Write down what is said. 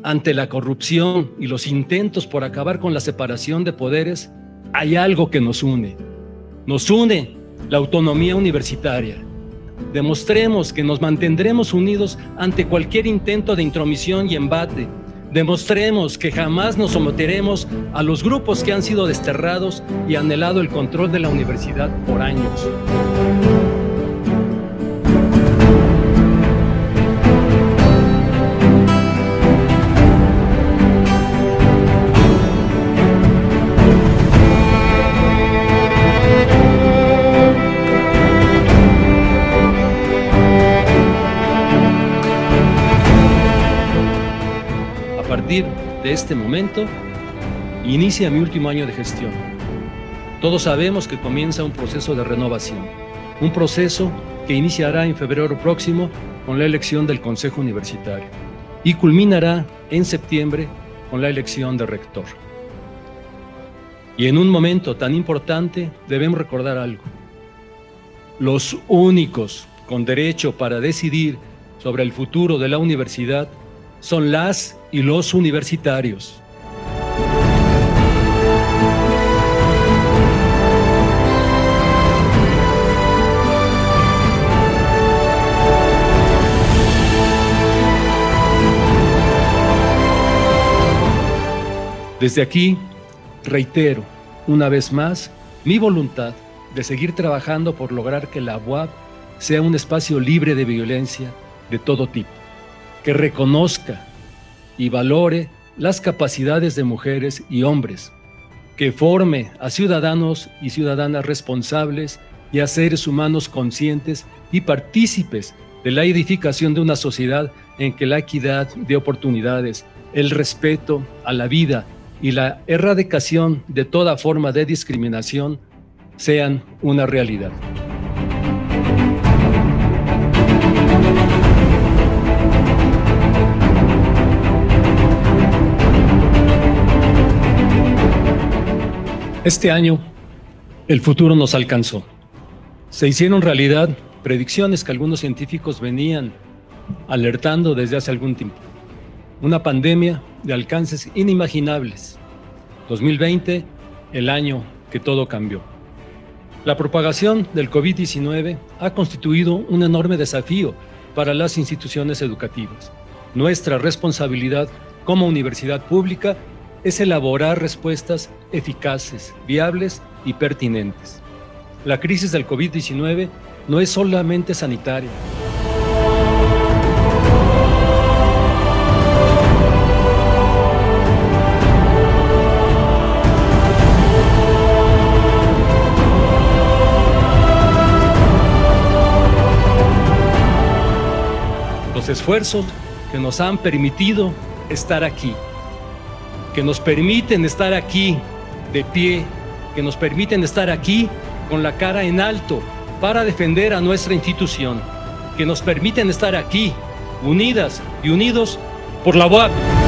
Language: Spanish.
ante la corrupción y los intentos por acabar con la separación de poderes, hay algo que nos une. Nos une la autonomía universitaria. Demostremos que nos mantendremos unidos ante cualquier intento de intromisión y embate. Demostremos que jamás nos someteremos a los grupos que han sido desterrados y anhelado el control de la universidad por años. A partir de este momento, inicia mi último año de gestión. Todos sabemos que comienza un proceso de renovación, un proceso que iniciará en febrero próximo con la elección del Consejo Universitario y culminará en septiembre con la elección de rector. Y en un momento tan importante debemos recordar algo. Los únicos con derecho para decidir sobre el futuro de la universidad son las y los universitarios. Desde aquí, reitero una vez más mi voluntad de seguir trabajando por lograr que la UAP sea un espacio libre de violencia de todo tipo, que reconozca y valore las capacidades de mujeres y hombres, que forme a ciudadanos y ciudadanas responsables y a seres humanos conscientes y partícipes de la edificación de una sociedad en que la equidad de oportunidades, el respeto a la vida y la erradicación de toda forma de discriminación sean una realidad. Este año, el futuro nos alcanzó. Se hicieron realidad predicciones que algunos científicos venían alertando desde hace algún tiempo. Una pandemia de alcances inimaginables. 2020, el año que todo cambió. La propagación del COVID-19 ha constituido un enorme desafío para las instituciones educativas. Nuestra responsabilidad como universidad pública es elaborar respuestas eficaces, viables y pertinentes. La crisis del COVID-19 no es solamente sanitaria. Los esfuerzos que nos han permitido estar aquí, que nos permiten estar aquí de pie, que nos permiten estar aquí con la cara en alto para defender a nuestra institución, que nos permiten estar aquí unidas y unidos por la UAP.